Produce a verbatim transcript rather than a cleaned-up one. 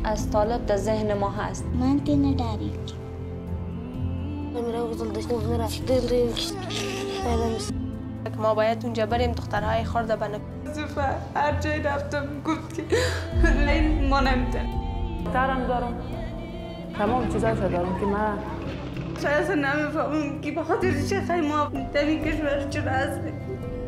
از طالب در ذهن ما هست. من که نداری ما باید اونجا بریم دخترهای خورده بنه. زفا هر جای رفتم گفت که این ما نمیتن دارم دارم تمام چیزاشو دارم که من شاید اصلا نمیفهمم که بخاطر چه خیلی ما در این کشور چرا هستیم.